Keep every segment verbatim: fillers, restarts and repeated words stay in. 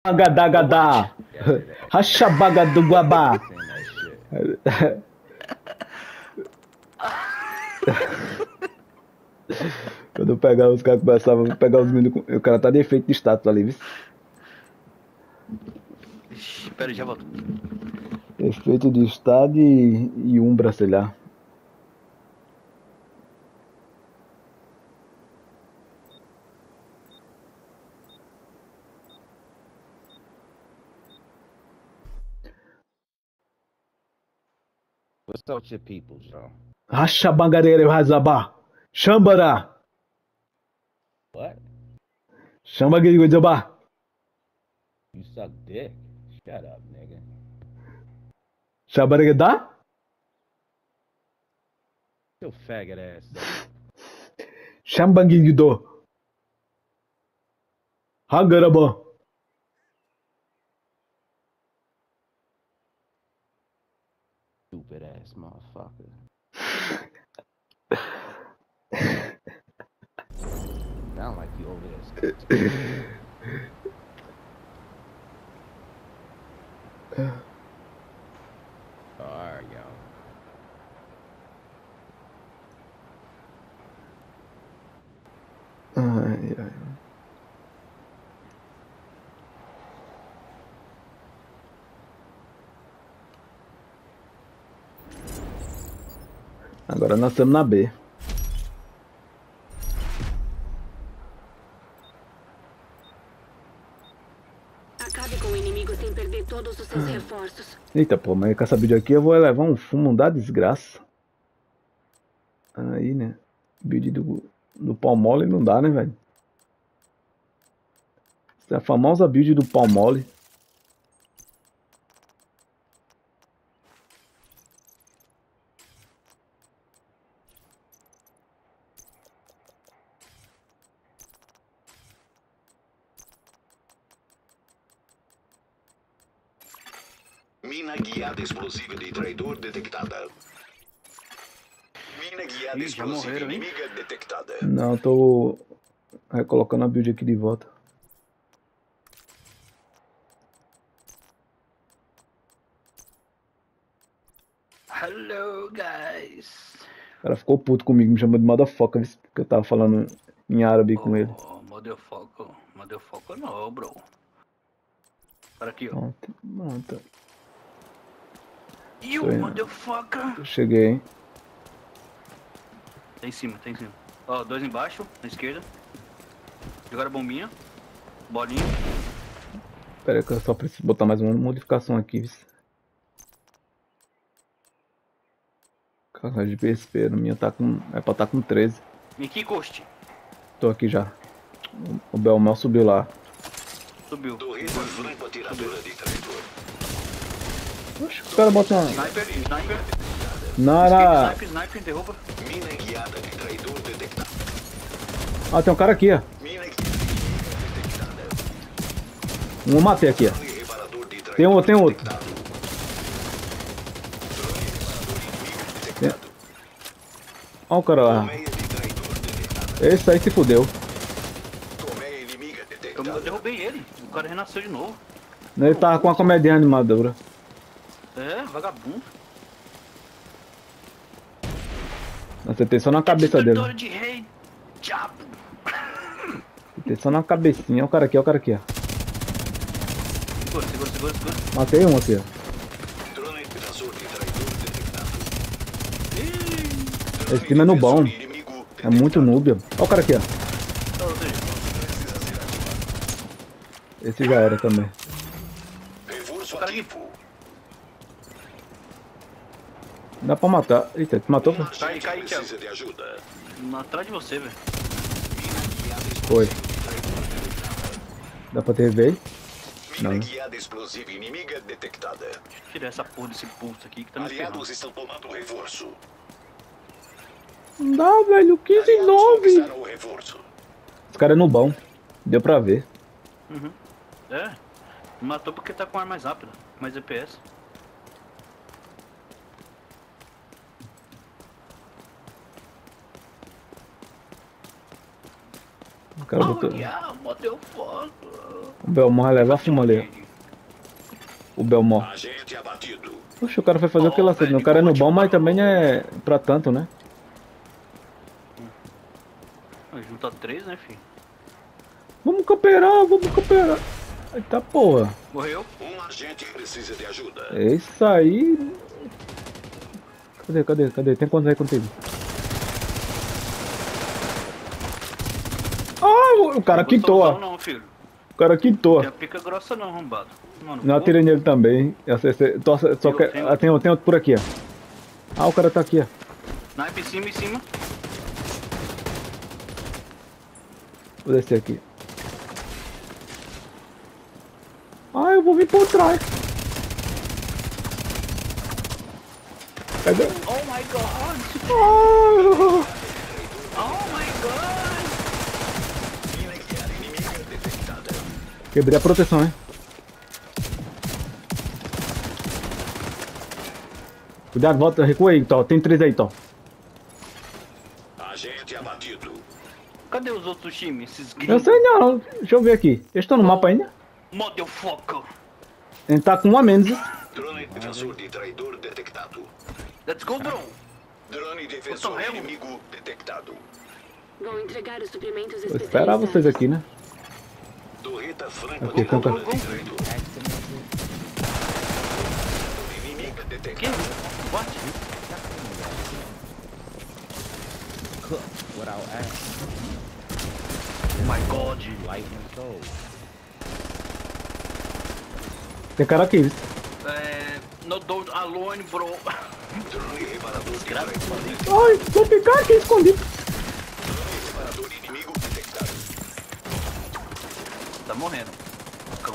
Agadagada. Rashabagaduguabá. Quando eu pegar os caras começavam a pegar os meninos. O cara tá de efeito de status ali, viu? Espera aí, já volto. Efeito de estado e, e umbra, sei lá. What's up with your people, Joe? Rashabangareire Razabá. Xambara. What? Xambagirigojabá. You suck dick? Shut up, nigga. Xabaregadá? Your faggot ass up. Xambanguido. Hagarabá. Stupid ass motherfucker. Sound like you over there. Alright, yo. Ai, ai. Agora nós estamos na B. Acabe com o inimigo sem perder todos os seus reforços. Eita, pô, mas com essa build aqui eu vou levar um fumo da desgraça. Aí, né? Build do, do pau mole não dá, né, velho? Essa é a famosa build do pau mole. Mina guiada explosiva de traidor detectada. Mina guiada Ih, já explosiva morreram, hein? inimiga detectada. Não, eu tô recolocando a build aqui de volta. Hello, guys. O cara ficou puto comigo, me chamou de motherfucker, porque eu tava falando em árabe com ele. Oh, motherfucker. Motherfucker não, bro. Para aqui, ó. Pronto, pronto. You, Tô indo. motherfucker. Eu cheguei, hein? Tá em cima, tá em cima. Ó, dois embaixo, na esquerda. Jogaram a bombinha. Bolinha. Pera aí que eu só preciso botar mais uma modificação aqui, viu? Caralho de P S P, a minha tá com... é pra tá com treze. Vem aqui, Ghost. Tô aqui já. O Belmel subiu lá. Subiu. Torreta franco atiradora de traidor. Oxe, os caras botam uma... Sniper, sniper. Não, Esquerda, era... sniper, sniper, derruba. Mina guiada de traidor detectada. Ah, tem um cara aqui, ó. Mina guiada detectada. Um eu matei aqui, ó. Drone reparador de traidor Tem outro, tem outro. detectado. Drone reparador inimigo Tem... detectado. Ó o cara lá. Colmeia de traidor detectada. Esse aí se fudeu. Colmeia inimiga Eu, detectada. eu derrubei ele. O cara renasceu de novo. Ele tava com a comédia animadora. É, vagabundo. Acertei só na cabeça dele. Destruidor de rei, diabo. Acertei só na cabecinha. Ó o cara aqui, ó o cara aqui, ó. Segura, segura, segura, segura. Matei um aqui, ó. Drone invasor de traidor detectado. Esse time é no bom. Inimigo É muito noob, ó. Ó o cara aqui, ó. Ó, ou seja, precisa ser ativado. Esse já era também. Reforço cara aqui. ativo. Dá pra matar. Eita, tu matou? Pô? Cai, Gente cai, precisa de ajuda. atrás de você, velho. Mina guiada Foi. explosiva de traidor detectada. Dá pra ter vez? Mina Não. guiada explosiva inimiga detectada. Deixa eu tirar essa porra desse pulso aqui que tá me ferrando. Aliados estão tomando o reforço. Não dá, velho. quinze e Aliados nove. conquistaram o reforço. Os caras é no bom. Deu pra ver. Uhum. É, matou porque tá com ar mais rápida, mais D P S. cara botou. Oh, yeah, model foto. O Belmont vai levar a fuma ali. O Belmont. Agente abatido. Oxe, o cara foi fazer o que lá cedo. O cara é no bom, mas também não é pra tanto, né? Junta três, né, filho? Vamos cooperar, vamos cooperar. Eita porra. Morreu? Um agente precisa de ajuda. É isso aí. Cadê, cadê, cadê? Tem quantos aí contigo? Ah, o- o cara Não quitou, gostou ó. Não, filho. O cara quitou. Tem a pica grossa não, arrombado. Mano, Não pô, atirei nele também. Eu sei- sei- tô- Só Tem que. outro, tem Ah, tem, tem outro por aqui, ó. Ah, o cara tá aqui, ó. Snipe em cima, em cima. Vou descer aqui. Ah, eu vou vir por trás. Cadê? Oh my god! Ah, Oh my god! quebrei a proteção, hein? Cuidado, volta, recua aí, Tó. Tem três aí, Tó. Agente abatido. Cadê os outros times? Esses Eu gringos? sei não, deixa eu ver aqui. Eles estão no mapa ainda? Motherfucker! Ele tá com um a menos. Drone defensor de traidor detectado. Let's go, bro! Drone defensor Eu tô inimigo detectado. Vou entregar os suprimentos Vou esperar vocês aqui, né? Torreta franco Ok, conta. de traidor. Inimiga Que? detectada. What? Cook without ass. Oh my god! Lightning soul. Tem cara aqui, viu? É... No don't alone, bro. Drone reparador de traidor. Ai, vou ficar aqui escondido. Drone reparador inimigo detectado. Tá morrendo. Cão.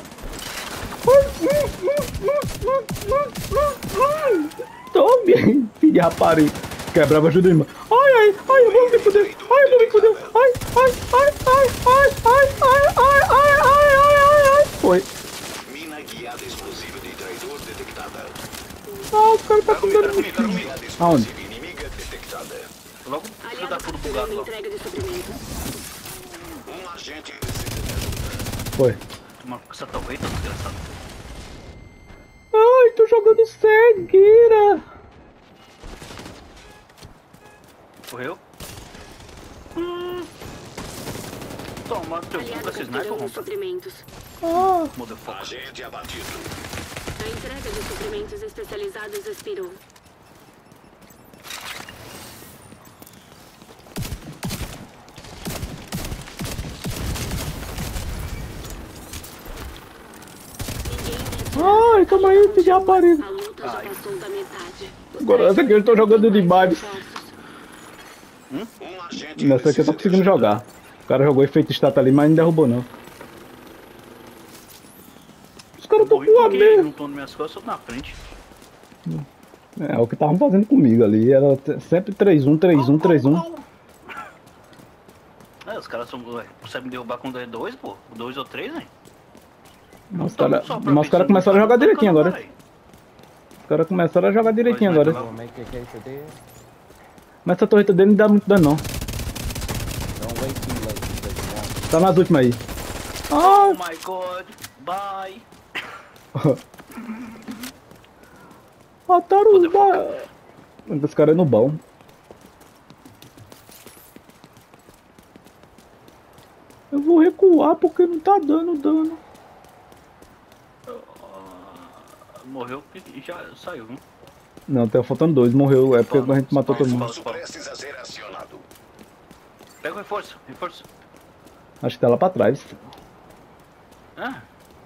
Tome, filho de rapariga. Quebrava ajuda, irmã. Ai, ai, ai, eu vou me fuder. Ai, eu vou me fuder. Ai, ai, ai, ai, ai, ai, ai, ai, ai, ai, ai, ai, ai. Foi. Mina guiada explosiva de traidor detectada. Ah, o cara tá com Cara dano. comigo, cara comigo. Guiada Aonde? explosiva inimiga detectada. Logo filho da Aliado puta capturando bugado lá. entrega de suprimentos. Um agente precisa de ajuda. Foi. Toma essa torreta, desgraçado. Ai, tô jogando cegueira. Morreu? Hum. Toma teu cu com Aliado esse sniper, capturando rompa. suprimentos. Ah, Motherfucker. Agente abatido. A entrega de suprimentos especializados expirou. ai, calma aí, filho de rapariga. A luta já passou da metade. Os Agora essa aqui eu tô jogando demais. Um agente Nessa aqui eu tô conseguindo jogar. O cara jogou efeito estátua ali, mas não derrubou não. Os caras tão Morri com a porque merda. não tô nas minhas costas, eu tô na frente. É, o que estavam fazendo comigo ali. Era t- sempre três um, três um, três um. É, os caras são, ué, conseguem me derrubar com dois, dois, pô. Dois ou três, né? Mas os Então, caras só pra mas os caras ver se começaram a não jogar tá direitinho atacando, agora. caralho. Os caras começaram a jogar direitinho Pois, agora. mas Gonna make a case of dead. Mas essa torreta dele não dá muito dano não. Don't wait too late because you won't. Tá nas últimas aí. Oh Ah, my god, bye. mataram os ba... Esse cara é no bom. Eu vou recuar porque não tá dando dano. Morreu e já saiu, viu? Não, tá faltando dois. Morreu. É porque a gente matou todo mundo. Reforço prestes a ser acionado. Pega o reforço, reforço. Acho que tá lá pra trás. Ah,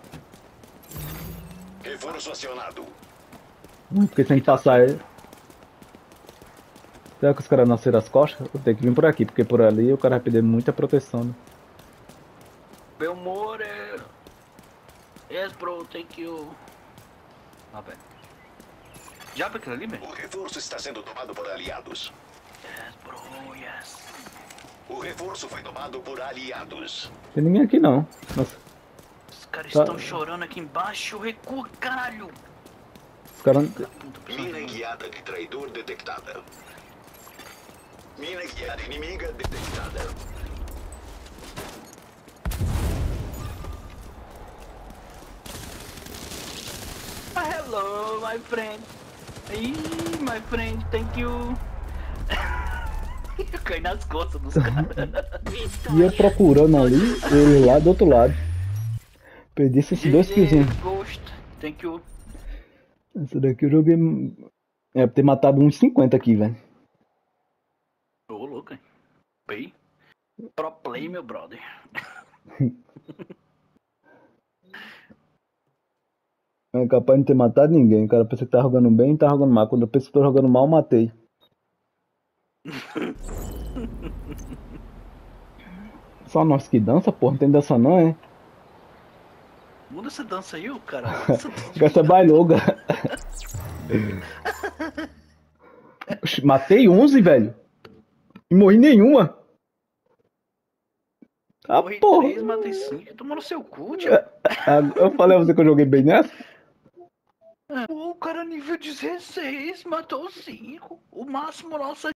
Reforço acionado. Porque tem que passar ele. Será que os caras nasceram as costas? Eu tenho que vir por aqui, porque por ali o cara vai perder muita proteção. Né? Belmore. Yes, bro, thank you. Ah, velho. Já pra aquilo ali, velho? O reforço está sendo tomado por aliados. Yes, bro, yes. O reforço foi tomado por aliados. Tem ninguém aqui não. Nossa, Os caras Tá. estão chorando aqui embaixo. Recua, caralho. os caras. Puta, pessoal. Mina guiada de traidor detectada. Mina guiada inimiga detectada. Ah, hello, my friend. Ih, my friend, thank you. Eu caí nas costas dos caras. Ia procurando ali, ele lá do outro lado. Perdi esses dois killzinhos. Ghost, thank you. Essa daqui eu joguei. É, ter matado uns cinquenta aqui, velho. Ô, louco, hein? Play. Pro play, meu brother. É capaz de não ter matado ninguém. O cara pensa que tá jogando bem e tá jogando mal. Quando eu penso que tô jogando mal, matei. Só nós que dança, porra. Não tem dança não, é? Muda essa dança aí, ô cara. Essa bailoga. Oxi, matei onze, velho. E morri nenhuma. Ah, Morri porra. três, matei cinco. Tomou no seu cu, tio. Ah, eu falei a você que eu joguei bem nessa? O cara nível dezesseis matou cinco. O máximo nosso